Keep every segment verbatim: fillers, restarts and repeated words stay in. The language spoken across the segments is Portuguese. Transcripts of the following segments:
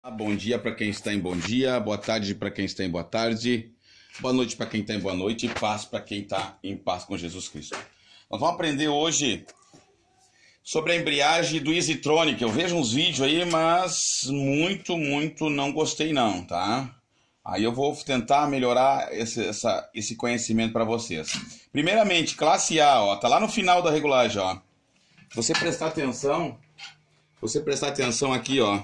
Bom dia para quem está em bom dia, boa tarde para quem está em boa tarde, boa noite para quem está em boa noite e paz para quem está em paz com Jesus Cristo. Nós vamos aprender hoje sobre a embreagem do EasyTronic. Eu vejo uns vídeos aí, mas muito, muito não gostei não, tá? Aí eu vou tentar melhorar esse, essa, esse conhecimento para vocês. Primeiramente, classe A, ó, tá lá no final da regulagem, ó. Se você prestar atenção, se você prestar atenção aqui, ó.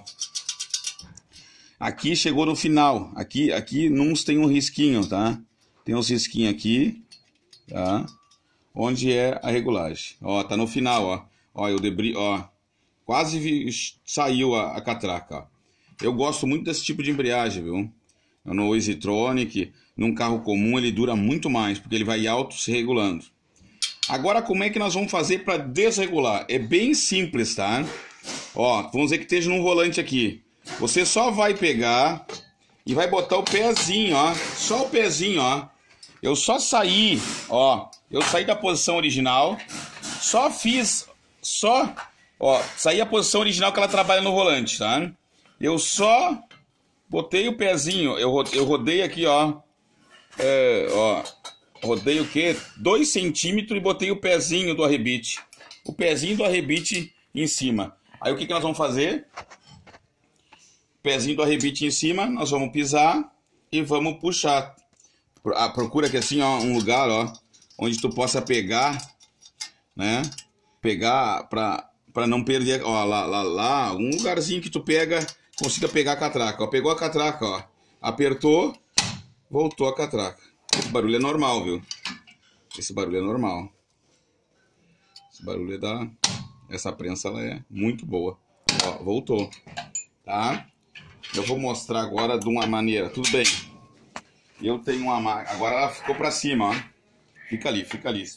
Aqui chegou no final. Aqui, aqui uns tem um risquinho, tá? Tem uns risquinhos aqui, tá? Onde é a regulagem. Ó, tá no final, ó. Ó, eu debri, ó. Quase vi, saiu a, a catraca, ó. Eu gosto muito desse tipo de embreagem, viu? No EasyTronic, num carro comum ele dura muito mais, porque ele vai auto se regulando. Agora, como é que nós vamos fazer para desregular? É bem simples, tá? Ó, vamos dizer que esteja num volante aqui. Você só vai pegar e vai botar o pezinho, ó. Só o pezinho, ó. Eu só saí, ó. Eu saí da posição original. Só fiz, só, ó. Saí a posição original que ela trabalha no volante, tá? Eu só botei o pezinho. Eu, eu rodei aqui, ó. É, ó. Rodei o quê? dois centímetros e botei o pezinho do arrebite. O pezinho do arrebite em cima. Aí o que, que nós vamos fazer? Pezinho do arrebite em cima, nós vamos pisar e vamos puxar. Procura aqui assim, ó, um lugar, ó, onde tu possa pegar, né? Pegar pra, pra não perder, ó, lá, lá, lá, um lugarzinho que tu pega, consiga pegar a catraca, ó. Pegou a catraca, ó, apertou, voltou a catraca. Esse barulho é normal, viu? Esse barulho é normal. Esse barulho é da... Essa prensa, ela é muito boa. Ó, voltou, tá? Eu vou mostrar agora de uma maneira. Tudo bem. Eu tenho uma máquina. Agora ela ficou pra cima, ó. Fica ali, fica ali.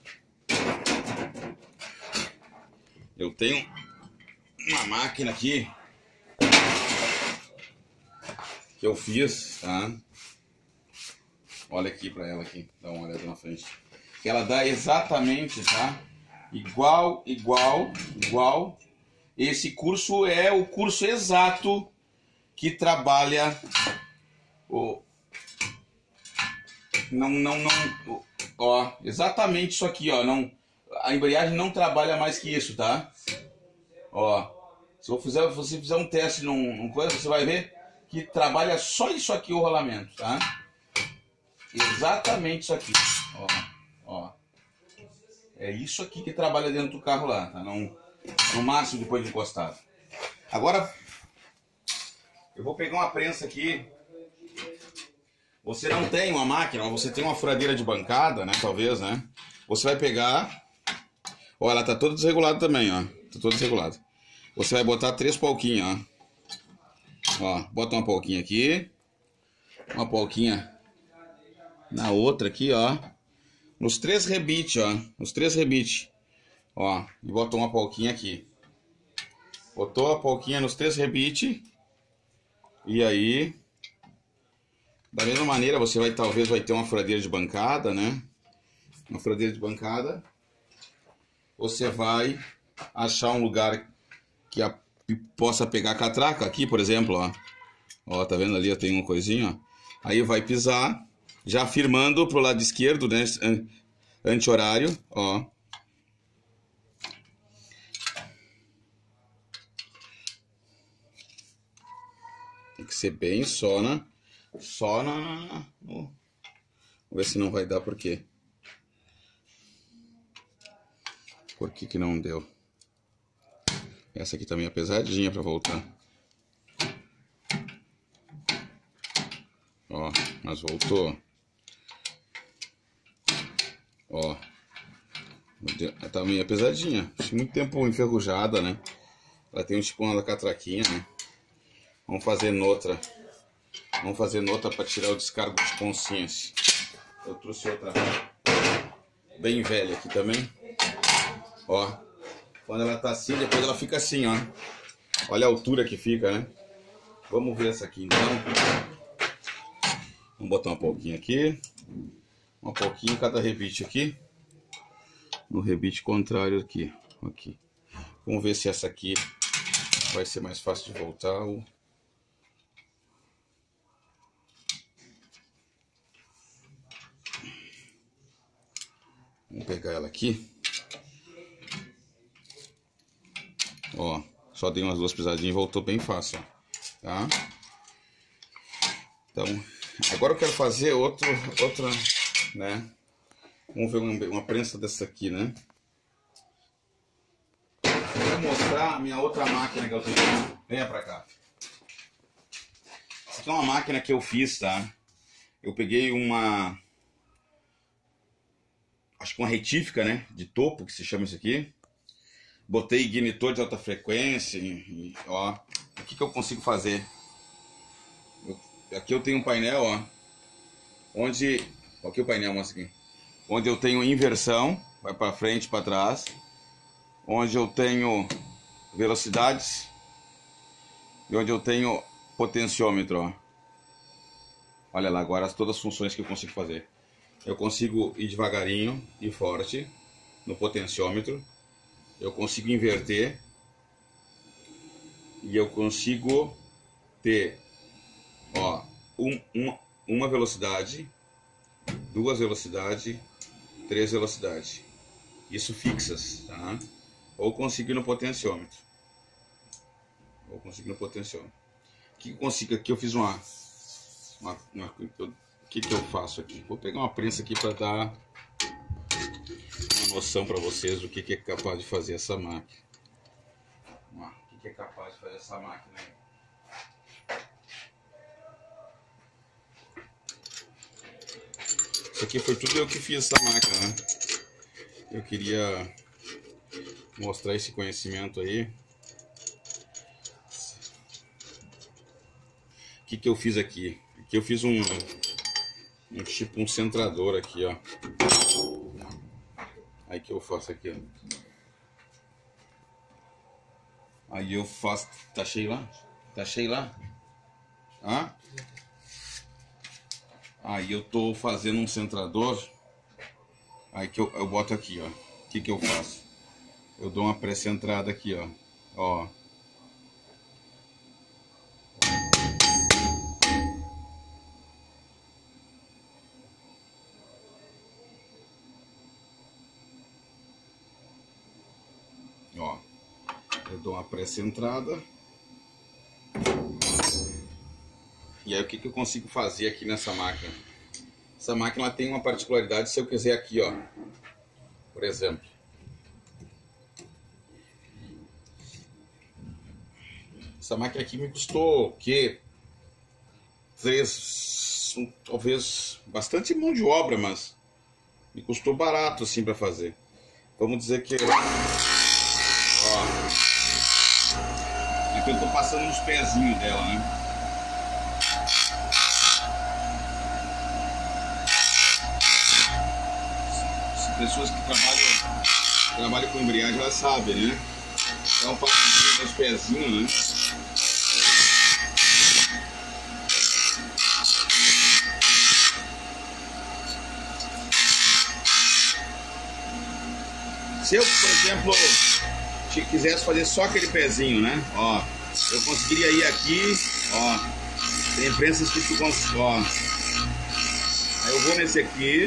Eu tenho uma máquina aqui que eu fiz, tá? Olha aqui pra ela aqui. Dá uma olhada na frente. Que ela dá exatamente, tá? Igual, igual, igual. Esse curso é o curso exato que trabalha o não não não ó, exatamente isso aqui, ó, não, a embreagem não trabalha mais que isso, tá? Ó, se eu fizer, se você fizer um teste num, num coisa, você vai ver que trabalha só isso aqui, o rolamento, tá? Exatamente isso aqui, ó, ó. É isso aqui que trabalha dentro do carro lá, tá? Não, no máximo depois de encostado. Agora eu vou pegar uma prensa aqui. Você não tem uma máquina, você tem uma furadeira de bancada, né? Talvez, né? Você vai pegar. Ó, ela tá toda desregulada também, ó. Tá toda desregulada. Você vai botar três polquinhas, ó. Ó, bota uma polquinha aqui. Uma polquinha na outra aqui, ó. Nos três rebites, ó. Nos três rebites. Ó, e botou uma polquinha aqui. Botou a polquinha nos três rebites. E aí, da mesma maneira, você vai talvez vai ter uma furadeira de bancada, né? Uma furadeira de bancada. Você vai achar um lugar que a, possa pegar a catraca aqui, por exemplo, ó. Ó, tá vendo ali? Tem uma coisinha, ó. Aí vai pisar, já firmando pro lado esquerdo, né? Anti-horário, ó. Tem que ser bem só na... Só na... na no... Vamos ver se não vai dar, por quê? Por que que não deu? Essa aqui também é pesadinha pra voltar. Ó, mas voltou. Ó. Tá meio pesadinha. Acho muito tempo enferrujada, né? Ela tem um tipo uma da catraquinha, né? Vamos fazer noutra. Vamos fazer noutra para tirar o descargo de consciência. Eu trouxe outra bem velha aqui também. Ó. Quando ela tá assim, depois ela fica assim, ó. Olha a altura que fica, né? Vamos ver essa aqui, então. Vamos botar uma polquinha aqui. Uma polquinha em cada rebite aqui. No rebite contrário aqui. Aqui. Vamos ver se essa aqui vai ser mais fácil de voltar. Ou... pegar ela aqui. Ó, só dei umas duas pisadinhas e voltou bem fácil, ó. Tá? Então, agora eu quero fazer outro, outra, né? Vamos ver uma, uma prensa dessa aqui, né? Vou mostrar a minha outra máquina que eu tenho. Venha pra cá. Essa aqui é uma máquina que eu fiz, tá? Eu peguei uma... acho que uma retífica, né? De topo, que se chama isso aqui. Botei ignitor de alta frequência e, ó, o que que eu consigo fazer? Eu, aqui eu tenho um painel, ó, onde, aqui o painel, mostra aqui, onde eu tenho inversão, vai para frente, para trás, onde eu tenho velocidades e onde eu tenho potenciômetro, ó. Olha lá, agora todas as funções que eu consigo fazer. Eu consigo ir devagarinho e forte no potenciômetro. Eu consigo inverter e eu consigo ter, ó, um, um, uma velocidade, duas velocidades, três velocidades. Isso fixas, tá? Ou consigo ir no potenciômetro. Ou consigo ir no potenciômetro. O que eu consigo aqui? Eu fiz uma... uma, uma o que que eu faço aqui? Vou pegar uma prensa aqui para dar noção para vocês do que, que é capaz de fazer essa máquina. O que, que é capaz de fazer essa máquina aí. Isso aqui foi tudo eu que fiz essa máquina, né? Eu queria mostrar esse conhecimento aí. O que, que eu fiz aqui? Aqui eu fiz um, um tipo um centrador aqui, ó. Aí que eu faço aqui, ó. Aí eu faço... Tá cheio lá? Tá cheio lá? Hã? Aí eu tô fazendo um centrador. Aí que eu, eu boto aqui, ó. O que que eu faço? Eu dou uma pré-centrada aqui, ó. Ó. Ó, eu dou uma pré-centrada. E aí o que, que eu consigo fazer aqui nessa máquina? Essa máquina ela tem uma particularidade, se eu quiser aqui, ó, por exemplo. Essa máquina aqui me custou o quê? Três, um, talvez bastante mão de obra, mas me custou barato assim para fazer. Vamos dizer que... Ó, aqui eu tô passando nos pezinhos dela, né? As pessoas que trabalham, trabalham com embreagem, elas sabem, né? Então passo nos pezinhos, né? Se eu, por exemplo, se quisesse fazer só aquele pezinho, né? Ó, eu conseguiria ir aqui, ó. Tem prensas que ficam, ó. Aí eu vou nesse aqui.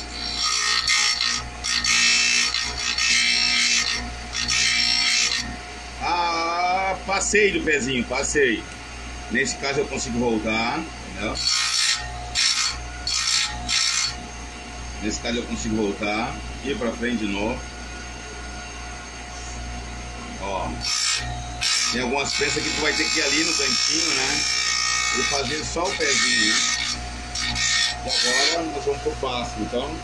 Ah, passei do pezinho, passei. Nesse caso eu consigo voltar, entendeu? Nesse caso eu consigo voltar, ir pra frente de novo. Ó, tem algumas peças que tu vai ter que ir ali no cantinho, né? E fazer só o pezinho, né? E agora nós vamos pro passo, então.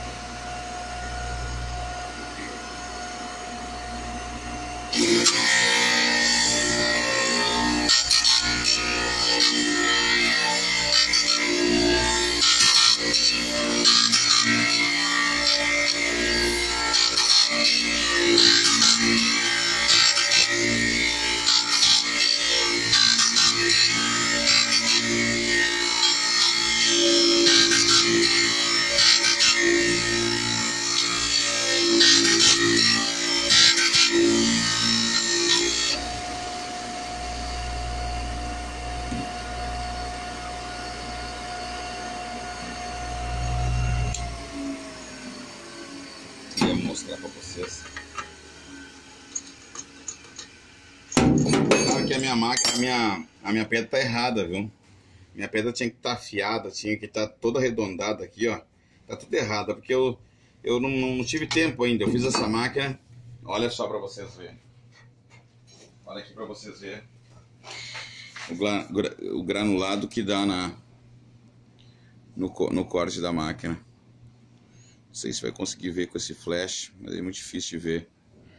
Olha, vou mostrar pra vocês. Claro que a minha máquina, a minha, a minha pedra tá errada, viu? Minha pedra tinha que estar tá afiada, tinha que estar tá toda arredondada aqui, ó. Tá tudo errado, porque eu, eu não, não tive tempo ainda. Eu fiz essa máquina. Olha só pra vocês verem. Olha aqui pra vocês verem. O, gra, o granulado que dá na, no, no corte da máquina. Não sei se vai conseguir ver com esse flash, mas é muito difícil de ver.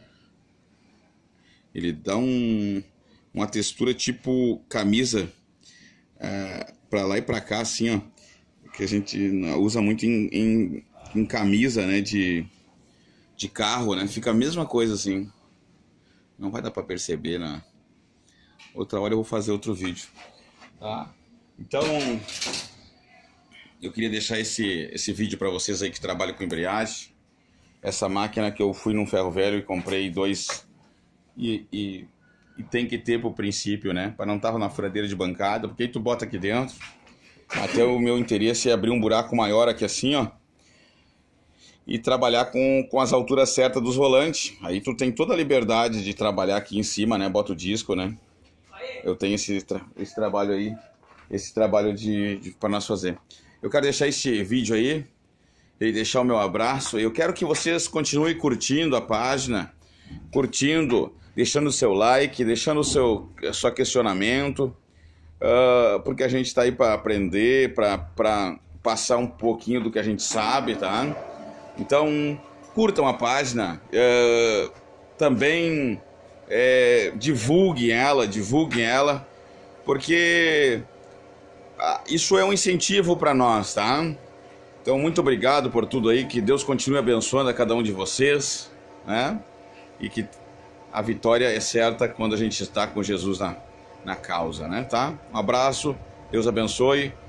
Ele dá um, uma textura tipo camisa, é, pra lá e pra cá, assim, ó. Que a gente usa muito em, em, em camisa, né, de, de carro, né? Fica a mesma coisa, assim. Não vai dar pra perceber, né? Outra hora eu vou fazer outro vídeo, tá? Então, eu queria deixar esse, esse vídeo pra vocês aí que trabalham com embreagem. Essa máquina que eu fui num ferro velho e comprei dois... E, e, e tem que ter pro princípio, né? Para não estar na furadeira de bancada, porque aí tu bota aqui dentro. Até o meu interesse é abrir um buraco maior aqui assim, ó. E trabalhar com, com as alturas certas dos volantes. Aí tu tem toda a liberdade de trabalhar aqui em cima, né? Bota o disco, né? Eu tenho esse, tra esse trabalho aí. Esse trabalho de, de, para nós fazer. Eu quero deixar esse vídeo aí. E deixar o meu abraço. Eu quero que vocês continuem curtindo a página. Curtindo, deixando o seu like, deixando o seu, seu questionamento, uh, porque a gente está aí para aprender, para passar um pouquinho do que a gente sabe, tá? Então, curtam a página, uh, também uh, divulguem ela, divulguem ela, porque uh, isso é um incentivo para nós, tá? Então, muito obrigado por tudo aí, que Deus continue abençoando a cada um de vocês, né? E que a vitória é certa quando a gente está com Jesus na, na causa, né? Tá? Um abraço, Deus abençoe.